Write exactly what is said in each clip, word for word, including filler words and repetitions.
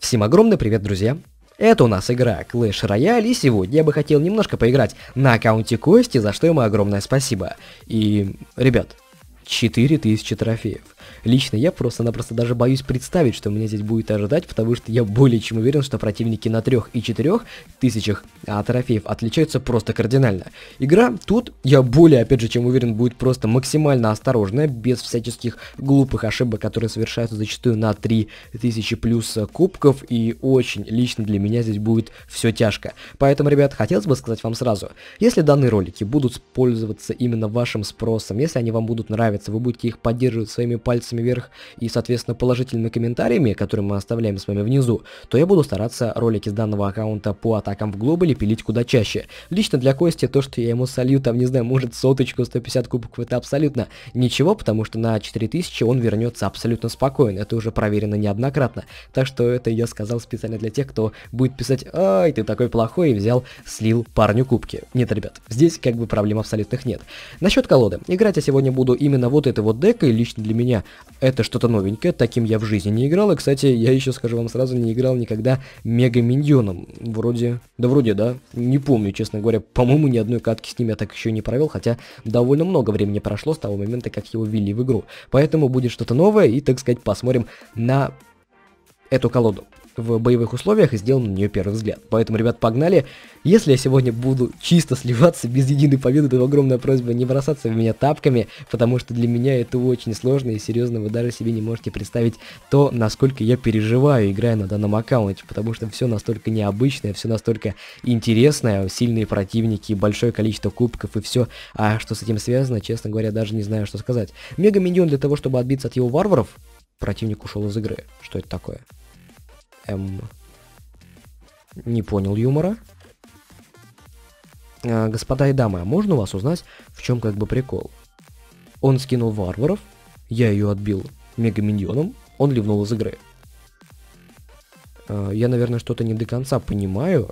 Всем огромный привет, друзья! Это у нас игра Clash Royale, и сегодня я бы хотел немножко поиграть на аккаунте Кости, за что ему огромное спасибо. И, ребят, четыре тысячи трофеев. Лично я просто-напросто даже боюсь представить, что меня здесь будет ожидать, потому что я более чем уверен, что противники на трёх и четырёх тысячах а, трофеев отличаются просто кардинально. Игра тут, я более, опять же, чем уверен, будет просто максимально осторожная, без всяческих глупых ошибок, которые совершаются зачастую на три тысячи плюс кубков, и очень лично для меня здесь будет все тяжко. Поэтому, ребят, хотелось бы сказать вам сразу, если данные ролики будут пользоваться именно вашим спросом, если они вам будут нравиться, вы будете их поддерживать своими пальцами вверх и, соответственно, положительными комментариями, которые мы оставляем с вами внизу, то я буду стараться ролики с данного аккаунта по атакам в глобале пилить куда чаще. Лично для Кости то, что я ему солью, там, не знаю, может соточку, сто пятьдесят кубков, это абсолютно ничего, потому что на четыре тысячи он вернется абсолютно спокойно, это уже проверено неоднократно. Так что это я сказал специально для тех, кто будет писать: «Ай, ты такой плохой», и взял, слил парню кубки. Нет, ребят, здесь как бы проблем абсолютных нет. Насчет колоды. Играть я сегодня буду именно вот этой вот декой, лично для меня это что-то новенькое, таким я в жизни не играл, и, кстати, я еще, скажу вам сразу, не играл никогда мега-миньоном, вроде, да вроде, да, не помню, честно говоря, по-моему, ни одной катки с ним я так еще не провел, хотя довольно много времени прошло с того момента, как его ввели в игру, поэтому будет что-то новое, и, так сказать, посмотрим на эту колоду в боевых условиях и сделан на нее первый взгляд. Поэтому, ребят, погнали. Если я сегодня буду чисто сливаться без единой победы, то огромная просьба не бросаться в меня тапками, потому что для меня это очень сложно, и серьезно, вы даже себе не можете представить то, насколько я переживаю, играя на данном аккаунте, потому что все настолько необычное, все настолько интересное, сильные противники, большое количество кубков и все, а что с этим связано, честно говоря, даже не знаю, что сказать. Мега-миньон для того, чтобы отбиться от его варваров, противник ушел из игры. Что это такое? Эм... Не понял юмора. А, господа и дамы, а можно у вас узнать, в чем как бы прикол? Он скинул варваров, я ее отбил мега-миньоном, он ливнул из игры. А, я, наверное, что-то не до конца понимаю.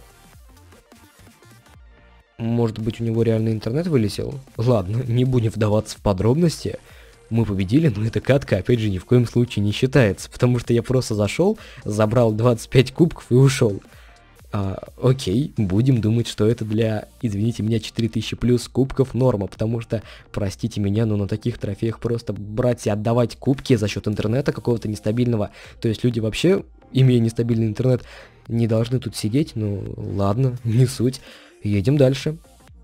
Может быть, у него реально интернет вылетел? Ладно, не будем вдаваться в подробности. Мы победили, но эта катка, опять же, ни в коем случае не считается, потому что я просто зашел, забрал двадцать пять кубков и ушел. А, окей, будем думать, что это для, извините меня, четыре тысячи плюс кубков норма, потому что, простите меня, но на таких трофеях просто брать и отдавать кубки за счет интернета какого-то нестабильного, то есть люди вообще, имея нестабильный интернет, не должны тут сидеть, ну ладно, не суть, едем дальше.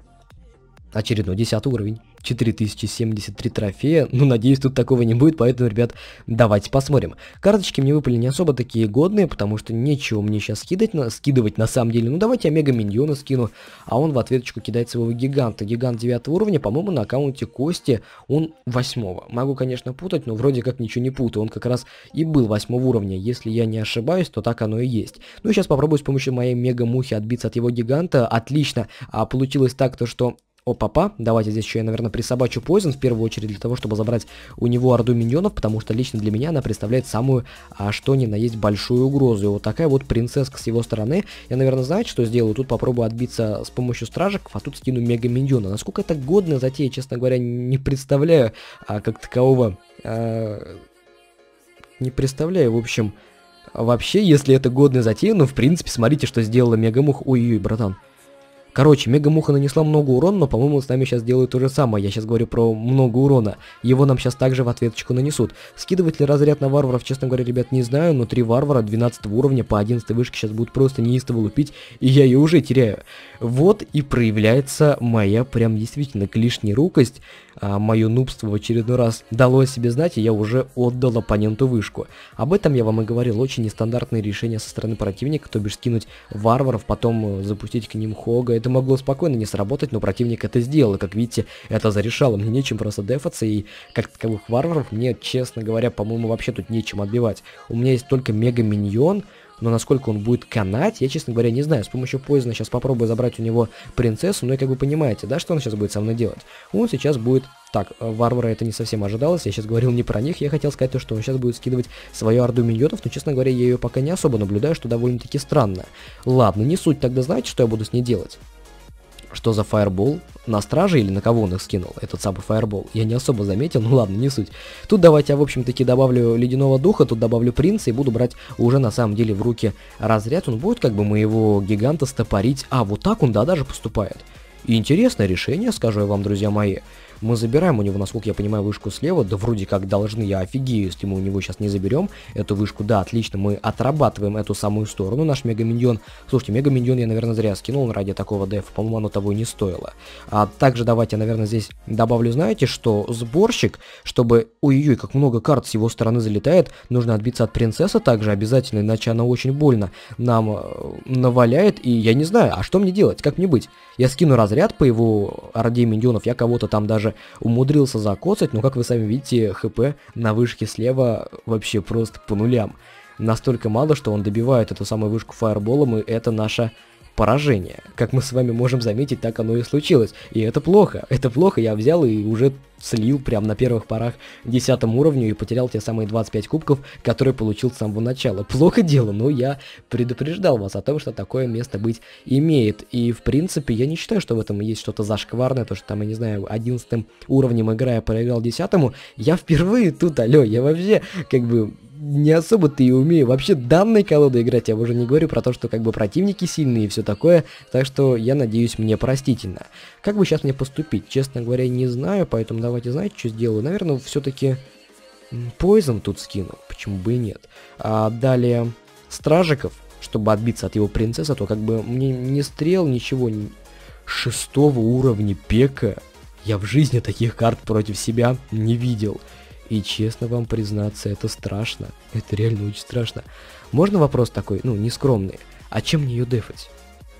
Очередной десятый уровень. четыре тысячи семьдесят три трофея. Ну, надеюсь, тут такого не будет, поэтому, ребят, давайте посмотрим. Карточки мне выпали не особо такие годные, потому что нечего мне сейчас скидать, на, скидывать на самом деле. Ну, давайте я мега-миньона скину, а он в ответочку кидает своего гиганта. Гигант девятого уровня, по-моему, на аккаунте Кости он восьмого. Могу, конечно, путать, но вроде как ничего не путаю. Он как раз и был восьмого уровня. Если я не ошибаюсь, то так оно и есть. Ну, сейчас попробую с помощью моей мега-мухи отбиться от его гиганта. Отлично. А получилось так, то что... Опа-па, давайте здесь еще я, наверное, присобачу Poison в первую очередь для того, чтобы забрать у него орду миньонов, потому что лично для меня она представляет самую, а, что ни на есть, большую угрозу. И вот такая вот принцесска с его стороны. Я, наверное, знаете, что сделаю? Тут попробую отбиться с помощью стражек, а тут скину мега-миньона. Насколько это годная затея, честно говоря, не представляю, а, как такового... А, не представляю, в общем... Вообще, если это годная затея, ну, в принципе, смотрите, что сделала мега-муха. Ой-ой, братан. Короче, мега-муха нанесла много урона, но, по-моему, с нами сейчас делают то же самое. Я сейчас говорю про много урона. Его нам сейчас также в ответочку нанесут. Скидывать ли разряд на варваров, честно говоря, ребят, не знаю. Но три варвара двенадцатого уровня по одиннадцатой вышке сейчас будут просто неистово лупить. И я ее уже теряю. Вот и проявляется моя прям действительно клишняя рукость. А, мое нубство в очередной раз дало о себе знать, и я уже отдал оппоненту вышку. Об этом я вам и говорил. Очень нестандартные решения со стороны противника, то бишь скинуть варваров, потом запустить к ним хога. Это могло спокойно не сработать, но противник это сделал, и, как видите, это зарешало. Мне нечем просто дефаться, и как таковых варваров мне, честно говоря, по-моему, вообще тут нечем отбивать. У меня есть только мега-миньон, но насколько он будет канать, я, честно говоря, не знаю. С помощью Poison сейчас попробую забрать у него принцессу, но и как вы понимаете, да, что он сейчас будет со мной делать? Он сейчас будет... Так, варвара это не совсем ожидалось, я сейчас говорил не про них, я хотел сказать то, что он сейчас будет скидывать свою орду миньонов, но, честно говоря, я ее пока не особо наблюдаю, что довольно-таки странно. Ладно, не суть, тогда знаете, что я буду с ней делать? Что за фаербол? На страже или на кого он их скинул? Этот самый фаербол. Я не особо заметил, ну ладно, не суть. Тут давайте я, в общем-таки, добавлю ледяного духа, тут добавлю принца и буду брать уже на самом деле в руки разряд. Он будет как бы моего гиганта стопорить. А, вот так он, да, даже поступает. И интересное решение, скажу я вам, друзья мои. Мы забираем у него, насколько я понимаю, вышку слева. Да вроде как должны, я офигею, если мы у него сейчас не заберем эту вышку. Да, отлично, мы отрабатываем эту самую сторону. Наш мега-миньон. Слушайте, мега-миньон я, наверное, зря скинул ради такого дефа. По-моему, оно того и не стоило. А также давайте, наверное, здесь добавлю, знаете, что сборщик, чтобы... Ой-ой-ой, как много карт с его стороны залетает. Нужно отбиться от принцессы также обязательно, иначе она очень больно нам э, наваляет. И я не знаю, а что мне делать? Как мне быть? Я скину разряд по его орде миньонов. Я кого-то там даже умудрился закоцать, но, как вы сами видите, хп на вышке слева вообще просто по нулям. Настолько мало, что он добивает эту самую вышку фаерболом, и это наше поражение. Как мы с вами можем заметить, так оно и случилось. И это плохо, это плохо, я взял и уже слил прям на первых порах десятому уровню и потерял те самые двадцать пять кубков, которые получил с самого начала. Плохо дело, но я предупреждал вас о том, что такое место быть имеет. И в принципе я не считаю, что в этом есть что-то зашкварное, то что там, я не знаю, одиннадцатым уровнем играя проиграл десятому. Я впервые тут, алё, я вообще как бы... не особо-то и умею вообще данной колодой играть, я уже не говорю про то, что как бы противники сильные и все такое, так что я надеюсь, мне простительно. Как бы сейчас мне поступить, честно говоря, не знаю, поэтому давайте, знаете, что сделаю? Наверное, все-таки Poison тут скину, почему бы и нет. А далее стражиков, чтобы отбиться от его принцессы, то как бы мне не стрел, ничего, шестого уровня пека, я в жизни таких карт против себя не видел. И честно вам признаться, это страшно. Это реально очень страшно. Можно вопрос такой, ну, нескромный. А чем мне ее дефать?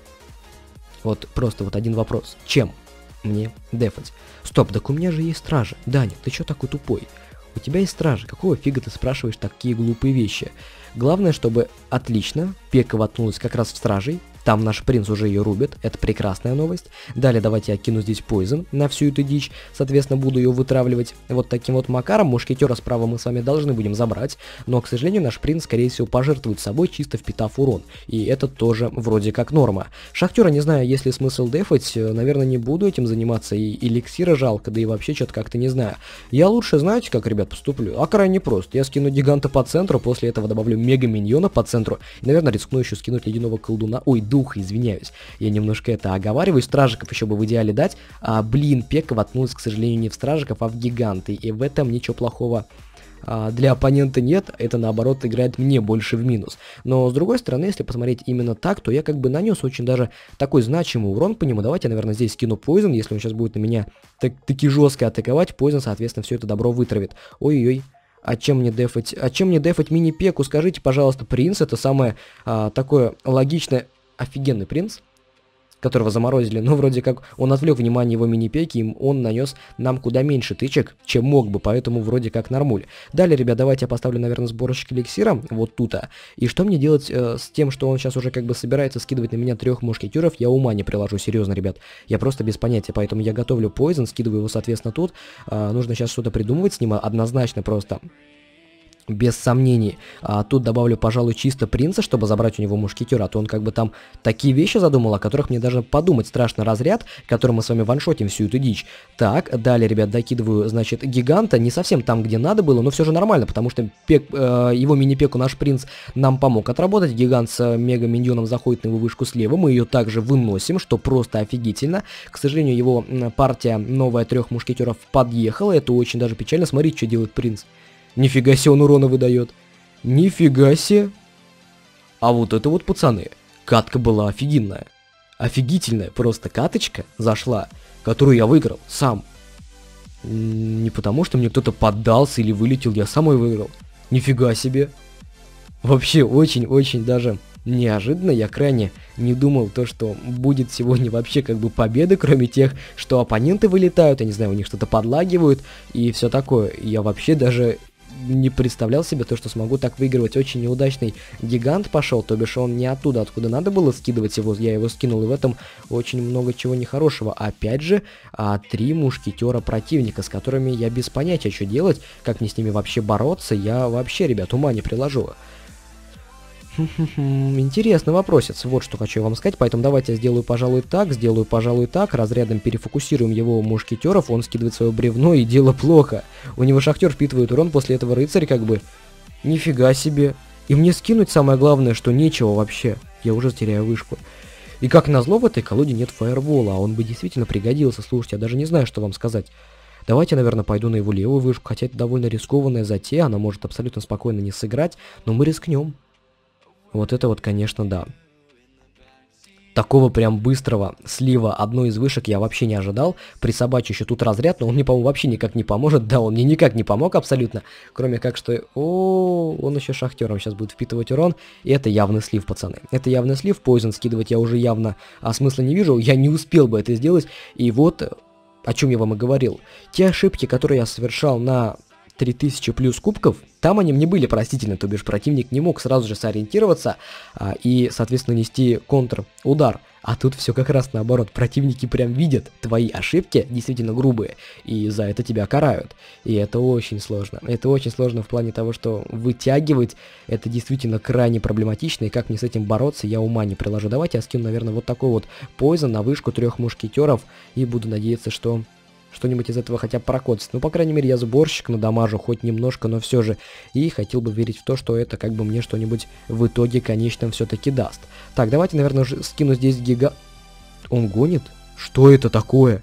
Вот просто вот один вопрос. Чем мне дефать? Стоп, так у меня же есть стражи. Даня, ты чё такой тупой? У тебя есть стражи. Какого фига ты спрашиваешь такие глупые вещи? Главное, чтобы отлично пека воткнулась как раз в стражей. Там наш принц уже ее рубит, это прекрасная новость. Далее давайте я кину здесь Poison на всю эту дичь, соответственно буду ее вытравливать вот таким вот макаром. Мушкетера справа мы с вами должны будем забрать, но, к сожалению, наш принц, скорее всего, пожертвует собой, чисто впитав урон. И это тоже вроде как норма. Шахтера, не знаю, есть ли смысл дефать, наверное, не буду этим заниматься, и эликсира жалко, да и вообще что-то как-то не знаю. Я лучше, знаете, как, ребят, поступлю? А крайне просто. Я скину гиганта по центру, после этого добавлю мега-миньона по центру, и, наверное, рискну еще скинуть ледяного колдуна. Ой, духа, извиняюсь. Я немножко это оговариваю. Стражиков еще бы в идеале дать. А, блин, пека воткнулась, к сожалению, не в стражиков, а в гиганты. И в этом ничего плохого а, для оппонента нет. Это, наоборот, играет мне больше в минус. Но, с другой стороны, если посмотреть именно так, то я как бы нанес очень даже такой значимый урон по нему. Давайте я, наверное, здесь скину Poison. Если он сейчас будет на меня так, таки жестко атаковать, Poison, соответственно, все это добро вытравит. Ой-ой-ой. А чем мне дефать? А чем мне дефать мини-пеку? Скажите, пожалуйста, принц. Это самое а, такое логичное... Офигенный принц, которого заморозили, но вроде как он отвлек внимание его мини-пеки, и он нанес нам куда меньше тычек, чем мог бы, поэтому вроде как нормуль. Далее, ребят, давайте я поставлю, наверное, сборщик эликсира, вот тут. -а. И что мне делать э, с тем, что он сейчас уже как бы собирается скидывать на меня трех мушкетеров, я ума не приложу, серьезно, ребят. Я просто без понятия, поэтому я готовлю Poison, скидываю его, соответственно, тут. Э, нужно сейчас что-то придумывать с ним, однозначно просто... без сомнений. А тут добавлю, пожалуй, чисто принца, чтобы забрать у него мушкетера, а то он как бы там такие вещи задумал, о которых мне даже подумать страшно. Разряд, которым мы с вами ваншотим всю эту дичь. Так, далее, ребят, докидываю, значит, гиганта, не совсем там, где надо было, но все же нормально, потому что пек, э, его мини-пеку наш принц нам помог отработать. Гигант с мега-миньоном заходит на его вышку слева, мы ее также выносим, что просто офигительно. К сожалению, его партия новая трех мушкетеров подъехала, это очень даже печально. Смотрите, что делает принц. Нифига себе он урона выдает. Нифига себе. А вот это вот, пацаны, катка была офигенная. Офигительная просто каточка зашла, которую я выиграл сам. Не потому, что мне кто-то поддался или вылетел, я сам ее выиграл. Нифига себе. Вообще очень-очень даже неожиданно. Я крайне не думал то, что будет сегодня вообще как бы победа, кроме тех, что оппоненты вылетают, я не знаю, у них что-то подлагивают и все такое. Я вообще даже... не представлял себе то, что смогу так выигрывать. Очень неудачный гигант пошел, то бишь он не оттуда, откуда надо было скидывать его, я его скинул, и в этом очень много чего нехорошего. Опять же, а, три мушкетера противника, с которыми я без понятия, что делать, как мне с ними вообще бороться, я вообще, ребят, ума не приложу. Интересный вопросец, вот что хочу вам сказать, поэтому давайте я сделаю, пожалуй, так, сделаю, пожалуй, так, разрядом перефокусируем его мушкетеров, он скидывает свое бревно, и дело плохо. У него шахтер впитывает урон, после этого рыцарь как бы... Нифига себе. И мне скинуть самое главное, что нечего вообще. Я уже теряю вышку. И как назло, в этой колоде нет фаербола, а он бы действительно пригодился. Слушайте, я даже не знаю, что вам сказать. Давайте, наверное, пойду на его левую вышку, хотя это довольно рискованная затея, она может абсолютно спокойно не сыграть, но мы рискнем. Вот это вот, конечно, да. Такого прям быстрого слива одной из вышек я вообще не ожидал. Присобачу еще тут разряд, но он мне, по-моему, вообще никак не поможет. Да, он мне никак не помог абсолютно. Кроме как, что... О, он еще шахтером сейчас будет впитывать урон. И это явный слив, пацаны. Это явный слив. Poison скидывать я уже явно а, смысла не вижу. Я не успел бы это сделать. И вот, о чем я вам и говорил. Те ошибки, которые я совершал на... три тысячи плюс кубков, там они мне были простительны, то бишь противник не мог сразу же сориентироваться а, и, соответственно, нести контр-удар. А тут все как раз наоборот, противники прям видят твои ошибки, действительно грубые, и за это тебя карают. И это очень сложно. Это очень сложно в плане того, что вытягивать это действительно крайне проблематично, и как мне с этим бороться, я ума не приложу. Давайте я скину, наверное, вот такой вот Poison на вышку трех мушкетеров, и буду надеяться, что... что-нибудь из этого хотя бы прокодится. Ну, по крайней мере, я сборщик надамажу хоть немножко, но все же. И хотел бы верить в то, что это как бы мне что-нибудь в итоге конечном все-таки даст. Так, давайте, наверное, уже скину здесь гига... Он гонит? Что это такое?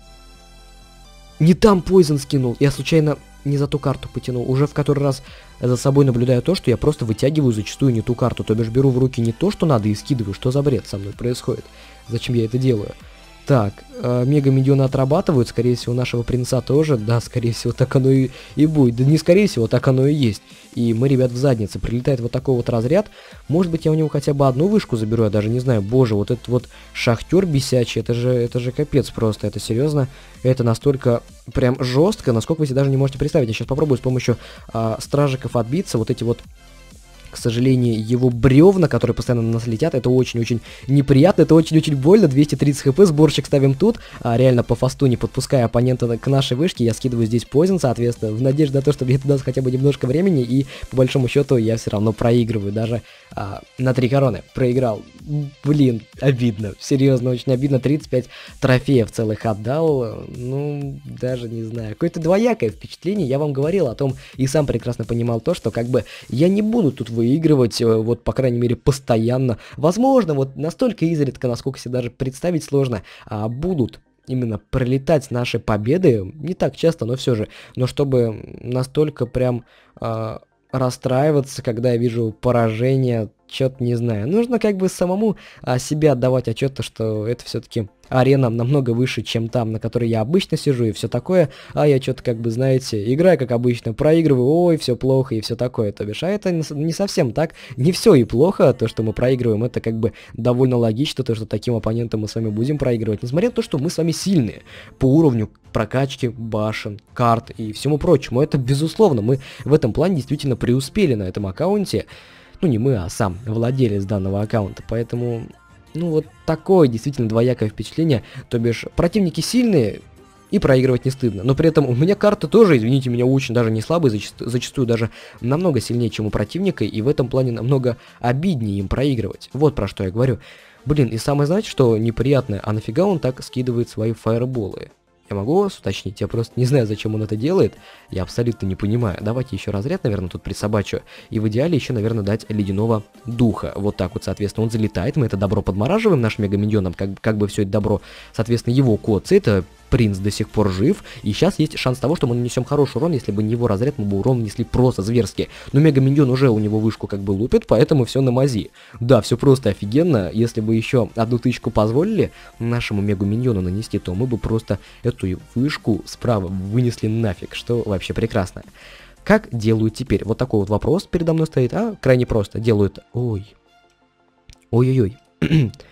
Не там Poison скинул. Я случайно не за ту карту потянул. Уже в который раз за собой наблюдаю то, что я просто вытягиваю зачастую не ту карту. То бишь беру в руки не то, что надо, и скидываю. Что за бред со мной происходит? Зачем я это делаю? Так, э, мега-миньоны отрабатывают, скорее всего, нашего принца тоже, да, скорее всего, так оно и, и будет, да не скорее всего, так оно и есть. И мы, ребят, в заднице, прилетает вот такой вот разряд, может быть, я у него хотя бы одну вышку заберу, я даже не знаю, боже, вот этот вот шахтер бесячий, это же, это же капец просто, это серьезно, это настолько прям жестко, насколько вы себе даже не можете представить. Я сейчас попробую с помощью э, стражиков отбиться, вот эти вот... К сожалению, его бревна, которые постоянно на нас летят, это очень-очень неприятно, это очень-очень больно. двести тридцать хп, сборщик ставим тут, а, реально по фасту, не подпуская оппонента к нашей вышке, я скидываю здесь Poison, соответственно, в надежде на то, что мне это даст хотя бы немножко времени, и по большому счету я все равно проигрываю, даже а, на три короны проиграл. Блин, обидно, серьезно, очень обидно, тридцать пять трофеев целых отдал, ну, даже не знаю, какое-то двоякое впечатление, я вам говорил о том, и сам прекрасно понимал то, что как бы я не буду тут выигрывать, вот, по крайней мере, постоянно. Возможно, вот настолько изредка, насколько себе даже представить сложно, а, будут именно пролетать наши победы, не так часто, но все же, но чтобы настолько прям а, расстраиваться, когда я вижу поражение, что-то не знаю. Нужно как бы самому а, себе отдавать отчет, что это все-таки арена намного выше, чем там, на которой я обычно сижу и все такое, а я что-то как бы, знаете, играю как обычно, проигрываю, ой, все плохо и все такое, то бишь, а это не совсем так, не все и плохо, то, что мы проигрываем, это как бы довольно логично, то, что таким оппонентам мы с вами будем проигрывать, несмотря на то, что мы с вами сильные по уровню прокачки башен, карт и всему прочему, это безусловно, мы в этом плане действительно преуспели на этом аккаунте, ну не мы, а сам владелец данного аккаунта, поэтому... Ну вот такое действительно двоякое впечатление, то бишь противники сильные и проигрывать не стыдно, но при этом у меня карты тоже, извините меня, очень даже не слабые, зачастую, зачастую даже намного сильнее, чем у противника, и в этом плане намного обиднее им проигрывать, вот про что я говорю. Блин, и самое, знаете, что неприятное, а нафига он так скидывает свои фаерболы? Я могу вас уточнить? Я просто не знаю, зачем он это делает. Я абсолютно не понимаю. Давайте еще разряд, наверное, тут присобачу. И в идеале еще, наверное, дать ледяного духа. Вот так вот, соответственно, он залетает. Мы это добро подмораживаем нашим мегаминьоном. Как, как бы все это добро, соответственно, его кодцы. Это принц до сих пор жив. И сейчас есть шанс того, что мы нанесем хороший урон. Если бы не его разряд, мы бы урон нанесли просто зверски. Но мегаминьон уже у него вышку как бы лупит, поэтому все на мази. Да, все просто офигенно. Если бы еще одну тычку позволили нашему мегаминьону нанести, то мы бы просто эту вышку справа вынесли нафиг, что вообще прекрасно. Как делают теперь? Вот такой вот вопрос передо мной стоит, а крайне просто. Делают... Ой. Ой-ой-ой.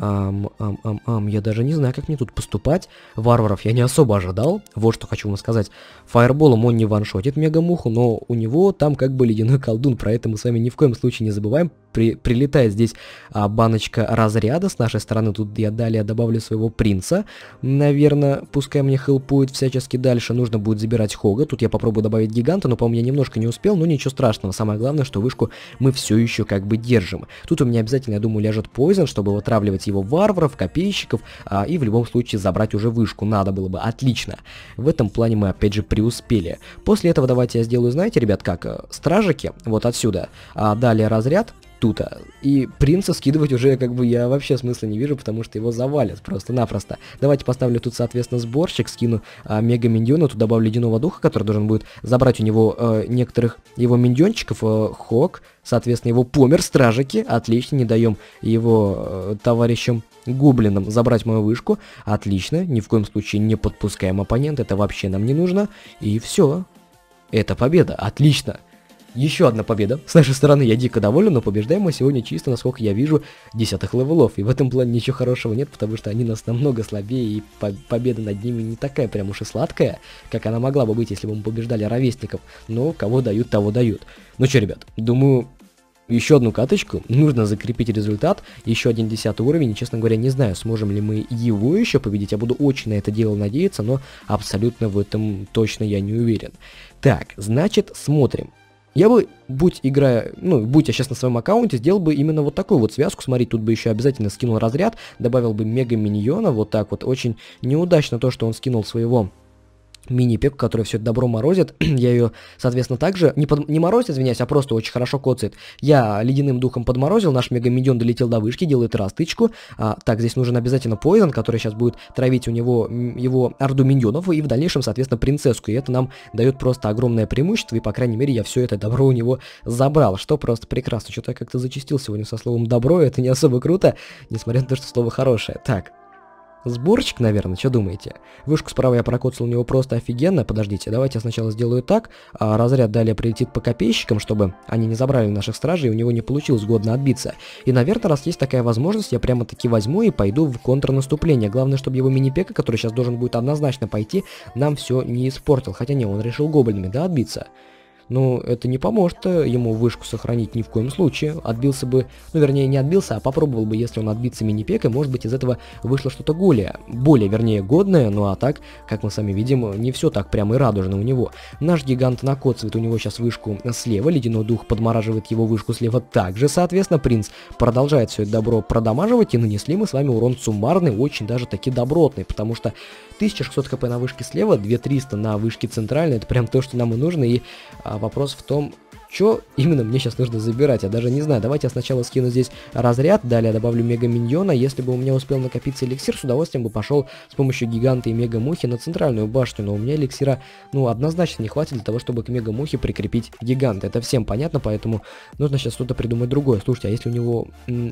Ам, ам, ам, ам, я даже не знаю, как мне тут поступать. Варваров я не особо ожидал. Вот что хочу вам сказать. Фаерболом он не ваншотит мегамуху, но у него там как бы ледяной колдун, про это мы с вами ни в коем случае не забываем. При, прилетает здесь а, баночка разряда с нашей стороны. Тут я далее добавлю своего принца. Наверное, пускай мне хелпует всячески дальше. Нужно будет забирать Хога. Тут я попробую добавить гиганта, но, по-моему, я немножко не успел. Но ничего страшного. Самое главное, что вышку мы все еще как бы держим. Тут у меня обязательно, я думаю, ляжет Poison, чтобы вытравливать его варваров, копейщиков. А, и в любом случае забрать уже вышку. Надо было бы. Отлично. В этом плане мы опять же преуспели. После этого давайте я сделаю, знаете, ребят, как? Стражики. Вот отсюда. А далее разряд. Тут, и принца скидывать уже как бы я вообще смысла не вижу, потому что его завалят просто-напросто. Давайте поставлю тут, соответственно, сборщик, скину а, мега-миньона, тут добавлю ледяного духа, который должен будет забрать у него а, некоторых его миньончиков, а, Хок, соответственно, его помер, стражики, отлично, не даем его а, товарищам гоблинам забрать мою вышку, отлично, ни в коем случае не подпускаем оппонента, это вообще нам не нужно, и все, это победа, отлично. Еще одна победа. С нашей стороны я дико доволен, но побеждаем мы сегодня чисто, насколько я вижу, десятых левелов. И в этом плане ничего хорошего нет, потому что они нас намного слабее, и по победа над ними не такая прям уж и сладкая, как она могла бы быть, если бы мы побеждали ровесников. Но кого дают, того дают. Ну что, ребят, думаю, еще одну каточку, нужно закрепить результат, еще один десятый уровень, и, честно говоря, не знаю, сможем ли мы его еще победить, я буду очень на это дело надеяться, но абсолютно в этом точно я не уверен. Так, значит, смотрим. Я бы, будь играя, ну, будь я сейчас на своем аккаунте, сделал бы именно вот такую вот связку. Смотрите, тут бы еще обязательно скинул разряд, добавил бы мега-миньона, вот так вот. Очень неудачно то, что он скинул своего мини-пеку, который все это добро морозит. Я ее, соответственно, также не, под, не морозит, извиняюсь, а просто очень хорошо коцает. Я ледяным духом подморозил, наш мега-миньон долетел до вышки, делает раз тычку. А, так, здесь нужен обязательно Poison, который сейчас будет травить у него его орду миньонов, и в дальнейшем, соответственно, принцесску. И это нам дает просто огромное преимущество, и, по крайней мере, я все это добро у него забрал, что просто прекрасно. Что-то я как-то зачастил сегодня со словом «добро», это не особо круто, несмотря на то, что слово хорошее. Так. Сборщик, наверное, что думаете? Вышку справа я прокоцал у него просто офигенно. Подождите, давайте я сначала сделаю так. А разряд далее прилетит по копейщикам, чтобы они не забрали наших стражей, и у него не получилось годно отбиться. И, наверное, раз есть такая возможность, я прямо-таки возьму и пойду в контрнаступление. Главное, чтобы его мини-пека, который сейчас должен будет однозначно пойти, нам все не испортил. Хотя не, он решил гоблинами, да, отбиться? Ну, это не поможет ему вышку сохранить ни в коем случае. Отбился бы, ну, вернее, не отбился, а попробовал бы, если он отбиться мини-пекой, может быть, из этого вышло что-то более, более, вернее, годное. Ну, а так, как мы сами видим, не все так прямо и радужно у него. Наш гигант накоцывает у него сейчас вышку слева, ледяной дух подмораживает его вышку слева также, соответственно, принц продолжает все это добро продамаживать, и нанесли мы с вами урон суммарный, очень даже таки добротный, потому что тысяча шестьсот хп на вышке слева, две тысячи триста на вышке центральной, это прям то, что нам и нужно, и а, вопрос в том, что именно мне сейчас нужно забирать, я даже не знаю. Давайте я сначала скину здесь разряд, далее добавлю мега-миньона. Если бы у меня успел накопиться эликсир, с удовольствием бы пошел с помощью гиганта и мега-мухи на центральную башню, но у меня эликсира, ну, однозначно не хватит для того, чтобы к мега-мухе прикрепить гиганта. Это всем понятно, поэтому нужно сейчас что-то придумать другое. Слушайте, а если у него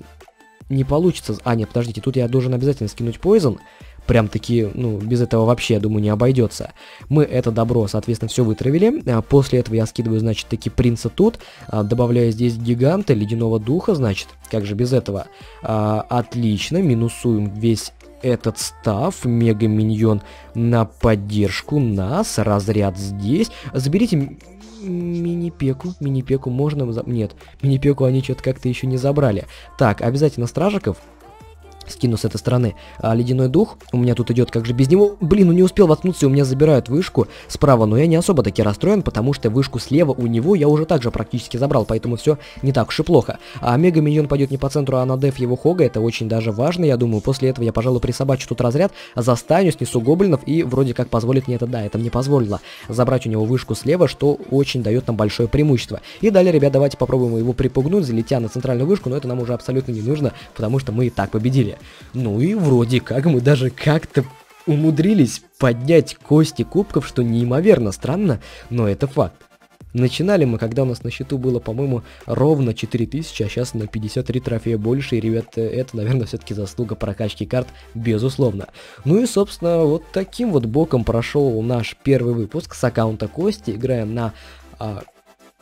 не получится... А, нет, подождите, тут я должен обязательно скинуть Poison. Прям-таки, ну, без этого вообще, я думаю, не обойдется. Мы это добро, соответственно, все вытравили. А после этого я скидываю, значит, таки принца тут. А, добавляю здесь гиганта, ледяного духа, значит. Как же без этого? А, отлично, минусуем весь этот став. Мега-миньон на поддержку нас. Разряд здесь. Заберите... Мини-пеку, мини-пеку можно... Нет, мини-пеку они что-то как-то еще не забрали. Так, обязательно стражиков скину с этой стороны. А, ледяной дух у меня тут идет, как же без него. Блин, ну не успел воткнуться, и у меня забирают вышку справа, но я не особо таки расстроен, потому что вышку слева у него я уже также практически забрал, поэтому все не так уж и плохо. А мега-миньон пойдет не по центру, а на деф его Хога, это очень даже важно, я думаю. После этого я, пожалуй, присобачу тут разряд, застаню, снесу гоблинов, и вроде как позволит мне это, да, это мне позволило забрать у него вышку слева, что очень дает нам большое преимущество. И далее, ребят, давайте попробуем его припугнуть, залетя на центральную вышку, но это нам уже абсолютно не нужно, потому что мы и так победили. Ну и вроде как мы даже как-то умудрились поднять кости кубков, что неимоверно странно, но это факт. Начинали мы, когда у нас на счету было, по-моему, ровно четыре тысячи, а сейчас на пятьдесят три трофея больше, и, ребят, это, наверное, все-таки заслуга прокачки карт, безусловно. Ну и, собственно, вот таким вот боком прошел наш первый выпуск с аккаунта Кости. Играем на... А,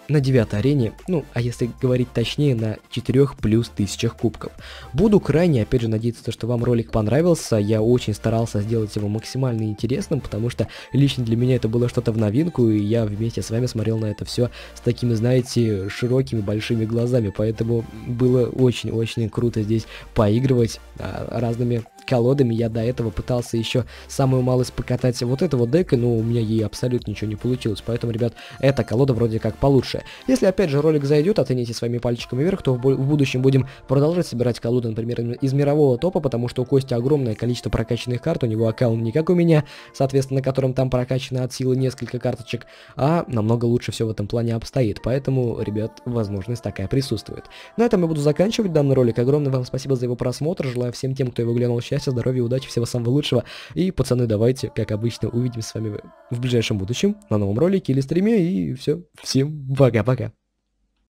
на девятой арене, ну, а если говорить точнее, на четырёх плюс тысячах кубков. Буду крайне, опять же, надеяться, что вам ролик понравился, я очень старался сделать его максимально интересным, потому что лично для меня это было что-то в новинку, и я вместе с вами смотрел на это все с такими, знаете, широкими большими глазами, поэтому было очень-очень круто здесь поигрывать а, разными колодами. Я до этого пытался еще самую малость покатать вот это вот дека, но у меня ей абсолютно ничего не получилось, поэтому, ребят, эта колода вроде как получше. Если, опять же, ролик зайдет, оцените своими пальчиками вверх, то в, в будущем будем продолжать собирать колоды, например, из мирового топа, потому что у Кости огромное количество прокачанных карт, у него аккаунт не как у меня, соответственно, на котором там прокачано от силы несколько карточек, а намного лучше все в этом плане обстоит, поэтому, ребят, возможность такая присутствует. На этом я буду заканчивать данный ролик. Огромное вам спасибо за его просмотр, желаю всем тем, кто его глянул, счастья, здоровья, удачи, всего самого лучшего, и, пацаны, давайте, как обычно, увидимся с вами в ближайшем будущем, на новом ролике или стриме, и все, всем пока-пока.